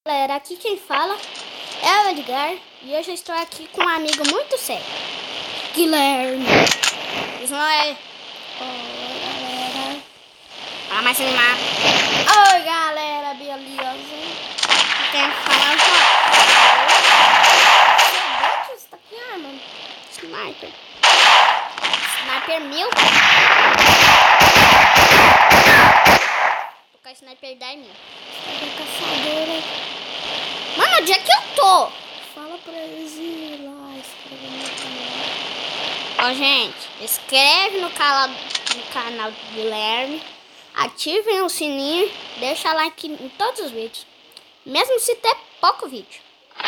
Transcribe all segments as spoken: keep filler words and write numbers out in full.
Galera, aqui quem fala é o Edgar e hoje eu estou aqui com um amigo muito sério, Guilherme. Isso não é... Oi, galera. Fala mais animado. Oi, galera, beleza? Quem fala é o Você tá aqui, arma? Sniper. Sniper mil. Vou tocar Sniper dez mil. Caçadora. Mano, onde é que eu tô? Fala pra eles ir lá, escreve no canal. Ó, gente, inscreve no canal, no canal do Guilherme. Ativem o sininho. Deixa like em todos os vídeos. Mesmo se ter pouco vídeo.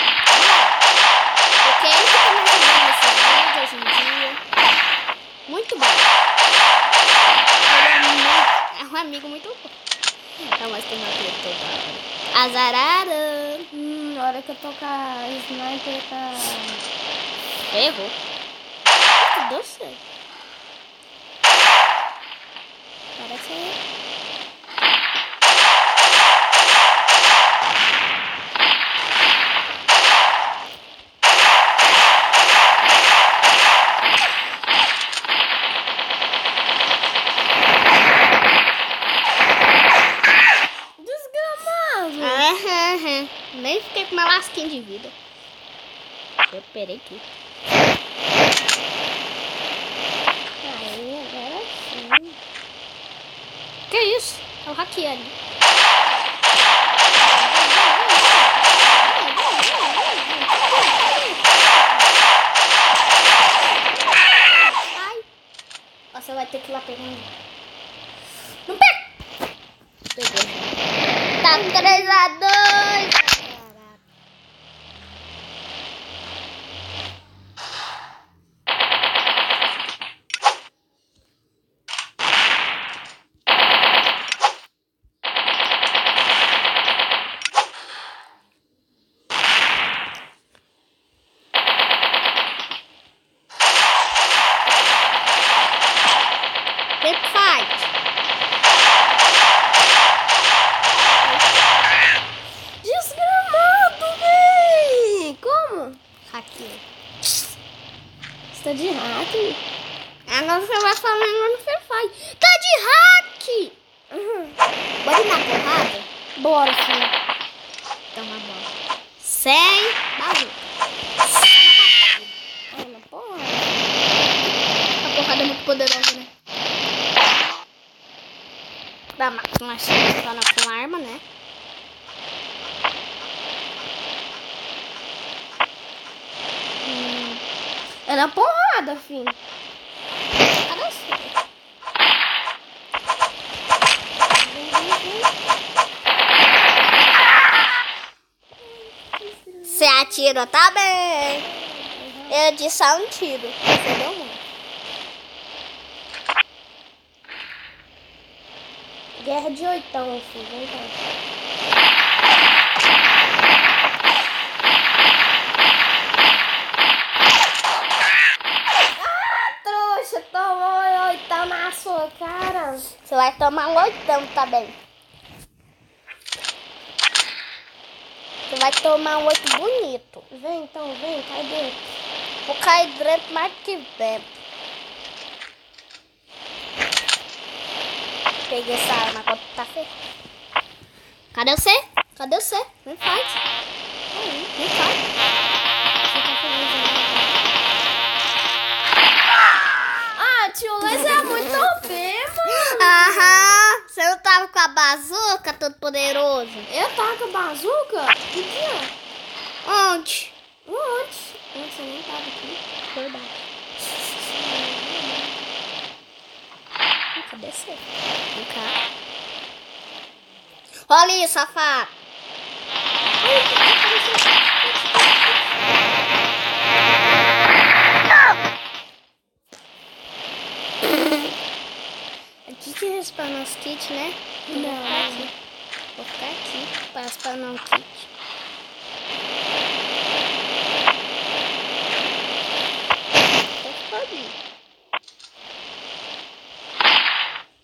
Porque ele que tá me ajudando nesses vídeos hoje em dia. Muito bom. Ele é, muito, é um amigo muito bom. Não, mas tem uma coisa toda hora. Azarada. Hum, na hora que eu tocar sniper tá... Errou. Que doce. Parece... Aham, nem fiquei com uma lasquinha de vida. Eu perei tudo. Aí, agora sim. Que isso? É o hackeando. Ai. Você vai ter que ir lá pegar. Não pega! Pegou. Tá três a dois. Big fight. Você tá de hack? Agora você vai falar no Free Fire. Tá de hack! Uhum. Bora ir na porrada? Bora, filho. Então vai bora. Sem bazuca. Só na porrada. A porrada é muito poderosa, né? Dá uma chance só com arma, né? É na porrada, filho. Cadê você? Você atirou, tá bem. Eu disse só um tiro. Você deu um. Guerra de oitão, filho. Vem cá. Tomou oitão na sua cara. Você vai tomar um oitão também. Você vai tomar um oito bonito. Vem então, vem, cai dentro. Vou cair dentro mais que dentro. Peguei essa arma agora tá feio. Cadê você? Cadê você? Vem, faz. Vem, faz. Você tá feliz, né? Tio, mas é muito O P, mano. Aham. Você não tava com a bazuca, todo poderoso? Eu tava com a bazuca? Que dia? Onde? Onde? Você nem tava aqui. Verdade. Cadê você? Vem cá. Olha aí, safado. Aqui que respawnar os kits, né? Não. Aqui. Vou ficar aqui para respawnar um kit.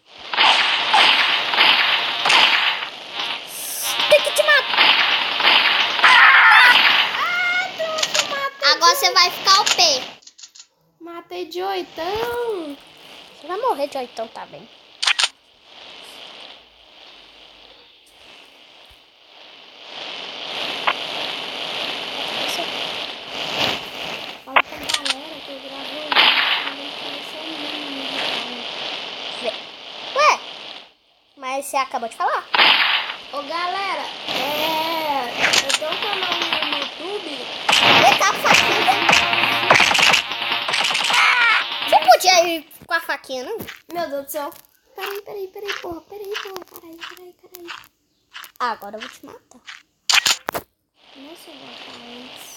Tem que te matar. vai ficar o P. Matei de oitão. Você vai morrer de oitão também. Fala pra galera que eu gravo hoje. Ué, mas você acabou de falar. Ô galera, é... eu tenho um canal no YouTube. Ele tá com faquinha. Você podia ir com a faquinha, não? Meu Deus do céu. Peraí, peraí, peraí, porra. Peraí, porra. Peraí, peraí, peraí. Ah, agora eu vou te matar. Nossa, eu vou matar antes.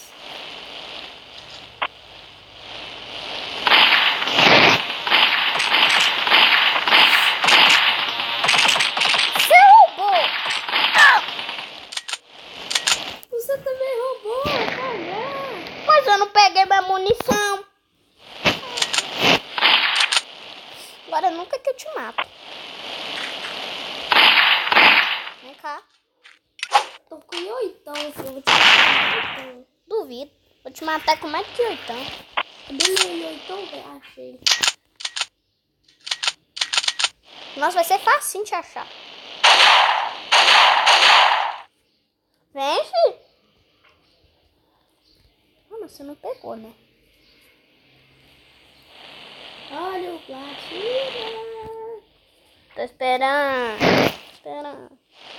Você roubou! Você também roubou, cara. Pois eu não peguei minha munição. Agora nunca que eu te mato. Vem cá. Tô com oitão, filho. Eu vou te matar com oitão. Duvido. Vou te matar com mais que oitão. Cadê meu oitão, velho? Achei. Nossa, vai ser facinho de achar. Vem, filho. Ah, mas você não pegou, né? Olha o platina. Tô esperando. Tô esperando.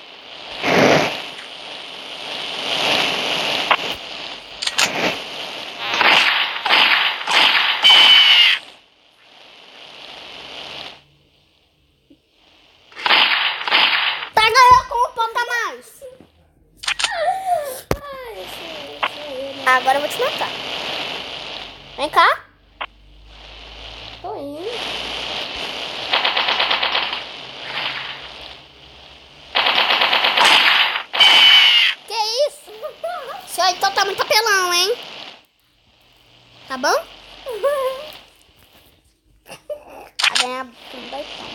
Tá ganhando com um ponto a mais. Ah, eu sou, eu sou eu, né? Agora eu vou te matar. Vem cá. Tô indo. Que isso? Seu oitão tá muito apelão, hein? Tá bom? Vai ganhar com oitão.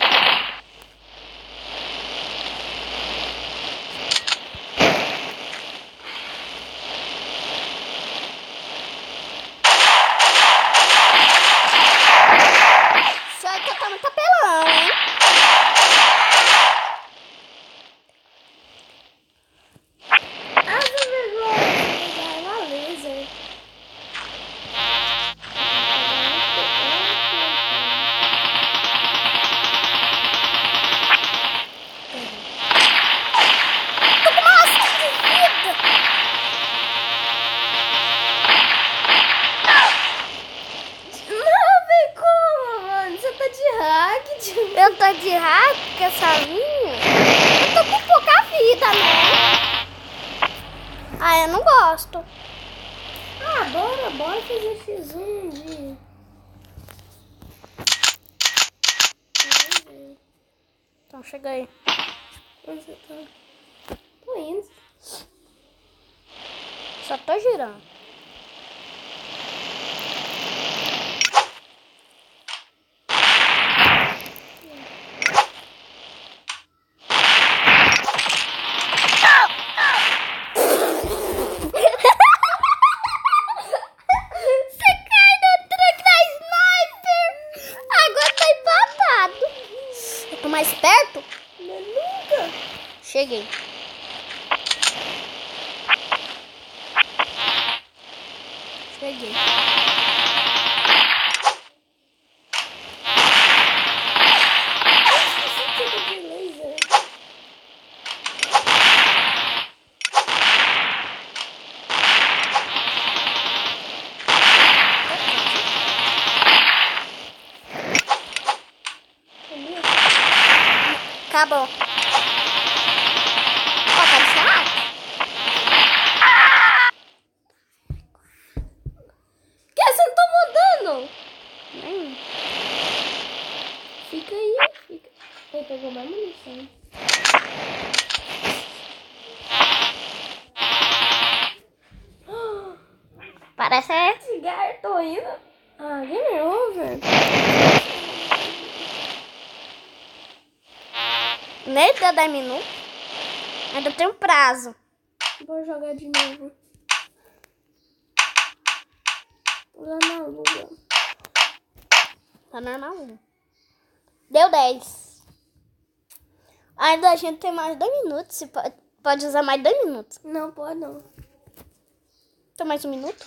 Seu oitão tá muito apelão, hein? Ah, que vergonha. Vai lá, laser. Tô com uma lasca de vida. Não, vem como, mano? Você tá de hack, tio. Eu tô de hack com essa linha. Eu tô com pouca vida, né? Ah, eu não gosto. Ah, bora, bora fazer xis um de... Então, chega aí. Onde você tá? Tô indo. Só tô girando. Você cai no truque da sniper. Agora tá empatado. Eu tô mais perto? Mas nunca. Cheguei. Cheguei. Esse tipo de laser. Acabou. Ó, tá de hack? Que você não tá mudando? Hum. Fica aí, fica. Ele pegou mais munição. Parece é. Cigarro, tô indo. Ah, game over. Nem deu dez minutos. Ainda tem um prazo. Vou jogar de novo. Lá na lua. Tá normal. Deu dez. Ainda a gente tem mais dois minutos. Você pode, pode usar mais dois minutos. Não, pode não. Então mais um minuto.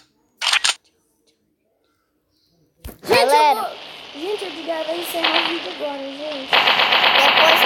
Gente, Galera, eu vou... Gente, eu devia encerrar o vídeo agora, gente. depois